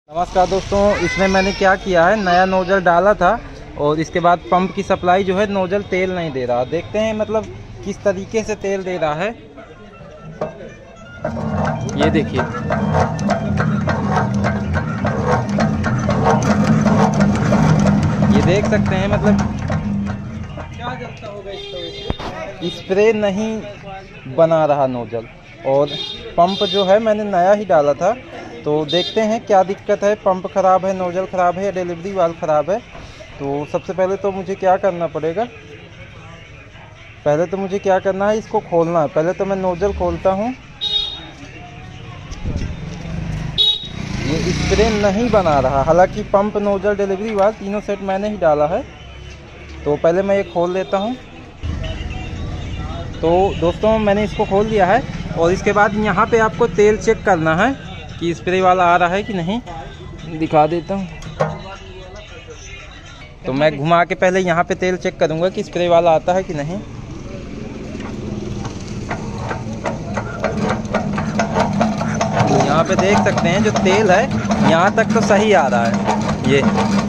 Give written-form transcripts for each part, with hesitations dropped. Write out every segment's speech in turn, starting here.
नमस्कार दोस्तों, इसमें मैंने क्या किया है, नया नोजल डाला था और इसके बाद पंप की सप्लाई जो है नोजल तेल नहीं दे रहा। देखते हैं मतलब किस तरीके से तेल दे रहा है। ये देखिए, ये देख सकते हैं मतलब क्या जलता होगा इसको। स्प्रे नहीं बना रहा नोजल और पंप जो है मैंने नया ही डाला था। तो देखते हैं क्या दिक्कत है, पंप ख़राब है, नोजल ख़राब है या डिलीवरी वाल्व ख़राब है। तो सबसे पहले तो मुझे क्या करना पड़ेगा, पहले तो मुझे क्या करना है, इसको खोलना है। पहले तो मैं नोजल खोलता हूँ। ये स्प्रे नहीं बना रहा, हालांकि पंप, नोजल, डिलीवरी वाल्व तीनों सेट मैंने ही डाला है। तो पहले मैं ये खोल लेता हूँ। तो दोस्तों मैंने इसको खोल दिया है और इसके बाद यहाँ पे आपको तेल चेक करना है कि स्प्रे वाला आ रहा है कि नहीं। दिखा देता हूँ। तो मैं घुमा के पहले यहाँ पे तेल चेक करूँगा कि स्प्रे वाला आता है कि नहीं। यहाँ पे देख सकते हैं जो तेल है यहाँ तक तो सही आ रहा है। ये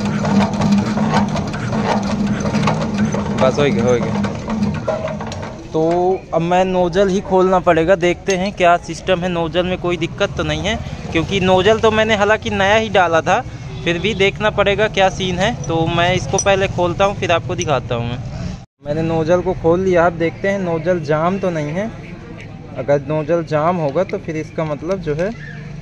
बस हो गया। तो अब मैं नोजल ही खोलना पड़ेगा। देखते हैं क्या सिस्टम है, नोजल में कोई दिक्कत तो नहीं है, क्योंकि नोजल तो मैंने हालांकि नया ही डाला था। फिर भी देखना पड़ेगा क्या सीन है। तो मैं इसको पहले खोलता हूँ, फिर आपको दिखाता हूँ। मैंने नोजल को खोल लिया। अब देखते हैं नोजल जाम तो नहीं है। अगर नोजल जाम होगा तो फिर इसका मतलब जो है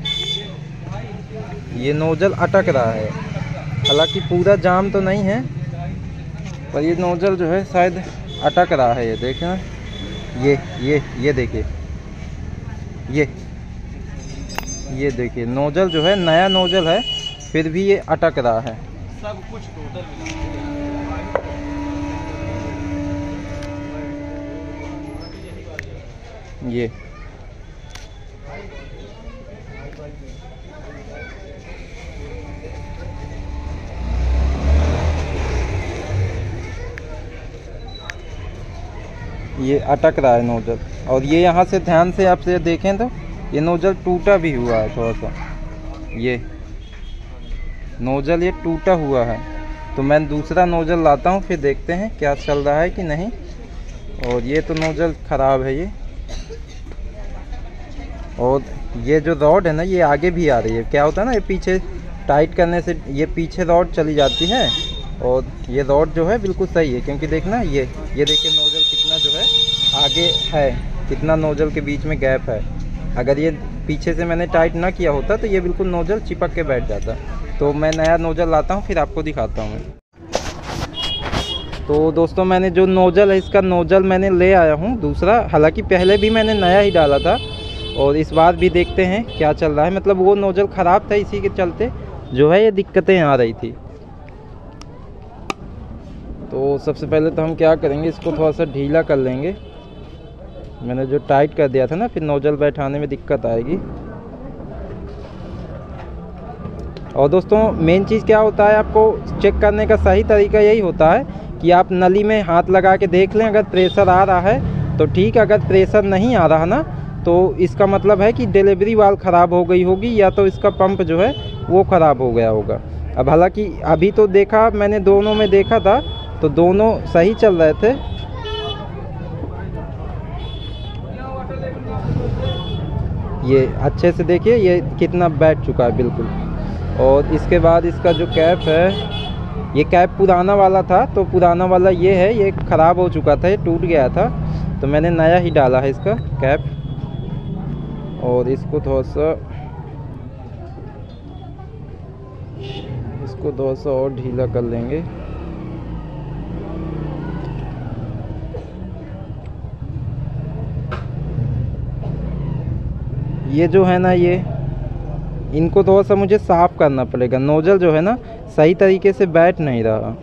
ये नोजल अटक रहा है। हालांकि पूरा जाम तो नहीं है, पर ये नोजल जो है शायद अटक रहा है। ये देखें ना, ये देखिए, ये देखिए नोजल जो है नया नोजल है, फिर भी ये अटक रहा है। सब कुछ टोटल ये अटक रहा है नोजल। और ये यहाँ से ध्यान से आप से देखें तो ये नोजल टूटा भी हुआ है थोड़ा सा। ये नोजल ये टूटा हुआ है। तो मैं दूसरा नोजल लाता हूँ, फिर देखते हैं क्या चल रहा है कि नहीं। और ये तो नोजल ख़राब है ये। और ये जो रॉड है ना, ये आगे भी आ रही है। क्या होता है ना, ये पीछे टाइट करने से ये पीछे रॉड चली जाती है। और ये रॉड जो है बिल्कुल सही है, क्योंकि देखना ये देखिए नोजल कितना जो है आगे है, कितना नोजल के बीच में गैप है। अगर ये पीछे से मैंने टाइट ना किया होता तो ये बिल्कुल नोजल चिपक के बैठ जाता। तो मैं नया नोजल लाता हूँ, फिर आपको दिखाता हूँ। तो दोस्तों मैंने जो नोजल है, इसका नोजल मैंने ले आया हूँ दूसरा। हालांकि पहले भी मैंने नया ही डाला था और इस बार भी देखते हैं क्या चल रहा है। मतलब वो नोजल ख़राब था, इसी के चलते जो है ये दिक्कतें आ रही थी। तो सबसे पहले तो हम क्या करेंगे, इसको थोड़ा सा ढीला कर लेंगे। मैंने जो टाइट कर दिया था ना, फिर नोजल बैठाने में दिक्कत आएगी। और दोस्तों मेन चीज़ क्या होता है, आपको चेक करने का सही तरीका यही होता है कि आप नली में हाथ लगा के देख लें। अगर प्रेशर आ रहा है तो ठीक, अगर प्रेशर नहीं आ रहा ना, तो इसका मतलब है कि डिलीवरी वाल्व ख़राब हो गई होगी, या तो इसका पंप जो है वो ख़राब हो गया होगा। अब हालांकि अभी तो देखा मैंने, दोनों में देखा था तो दोनों सही चल रहे थे। ये अच्छे से देखिए ये कितना बैठ चुका है बिल्कुल। और इसके बाद इसका जो कैप है, ये कैप पुराना वाला था, तो पुराना वाला ये है, ये ख़राब हो चुका था, ये टूट गया था। तो मैंने नया ही डाला है इसका कैप। और इसको थोड़ा सा और ढीला कर लेंगे। ये जो है ना, ये इनको थोड़ा सा मुझे साफ़ करना पड़ेगा। नोजल जो है ना सही तरीके से बैठ नहीं रहा।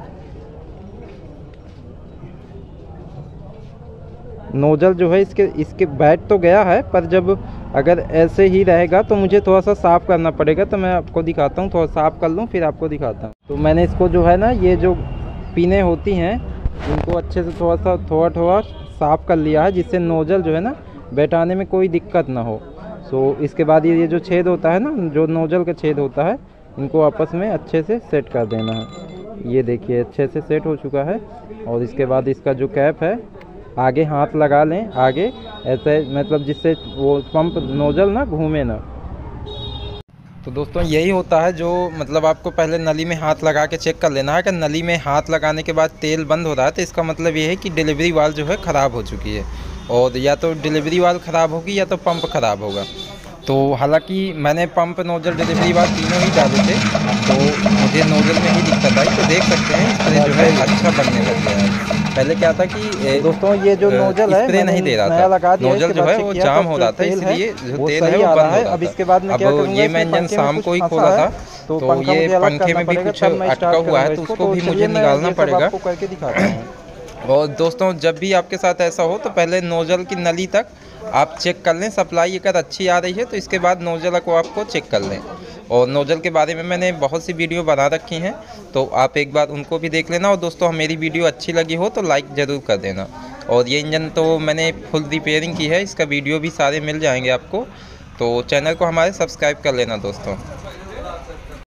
नोजल जो है इसके बैठ तो गया है, पर जब अगर ऐसे ही रहेगा तो मुझे थोड़ा सा साफ़ करना पड़ेगा। तो मैं आपको दिखाता हूँ, थोड़ा साफ़ कर लूँ फिर आपको दिखाता हूँ। तो मैंने इसको जो है ना, ये जो पिनें होती हैं इनको अच्छे से थोड़ा साफ़ कर लिया है, जिससे नोजल जो है ना बैठाने में कोई दिक्कत ना हो। सो इसके बाद ये जो छेद होता है ना, जो नोजल का छेद होता है, इनको आपस में अच्छे से सेट कर देना है। ये देखिए अच्छे से सेट हो चुका है। और इसके बाद इसका जो कैप है, आगे हाथ लगा लें आगे, ऐसे मतलब जिससे वो पंप नोजल ना घूमे ना। तो दोस्तों यही होता है जो मतलब आपको पहले नली में हाथ लगा के चेक कर लेना है कि नली में हाथ लगाने के बाद तेल बंद हो रहा है, तो इसका मतलब ये है कि डिलीवरी वाल्व जो है ख़राब हो चुकी है। और या तो डिलीवरी वाल्व ख़राब होगी या तो पंप ख़राब होगा। तो हालांकि मैंने पंप, नोजल, डिलीवरी वाल्व तीनों ही डाले थे, तो मुझे नोजल में ही दिक्कत आई। तो देख सकते हैं स्प्रे जो है अच्छा बनने लग गया है। पहले क्या था कि दोस्तों ये जो नोजल है स्प्रे नहीं दे रहा था, नोजल जो है वो जाम हो रहा था, इसलिए जो तेल है वो बंद हो रहा था। अब इसके बाद में क्या करूंगा, ये मैं इंजन शाम को ही खोला था, तो ये पंखे में भी कुछ अटका हुआ है, तो उसको भी मुझे निकालना पड़ेगा। करके दिखाता हूँ। और दोस्तों जब भी आपके साथ ऐसा हो तो पहले नोजल की नली तक आप चेक कर लें, सप्लाई अगर अच्छी आ रही है तो इसके बाद नोजल को आपको चेक कर लें। और नोजल के बारे में मैंने बहुत सी वीडियो बना रखी हैं, तो आप एक बार उनको भी देख लेना। और दोस्तों मेरी वीडियो अच्छी लगी हो तो लाइक ज़रूर कर देना। और ये इंजन तो मैंने फुल रिपेयरिंग की है, इसका वीडियो भी सारे मिल जाएंगे आपको, तो चैनल को हमारे सब्सक्राइब कर लेना दोस्तों।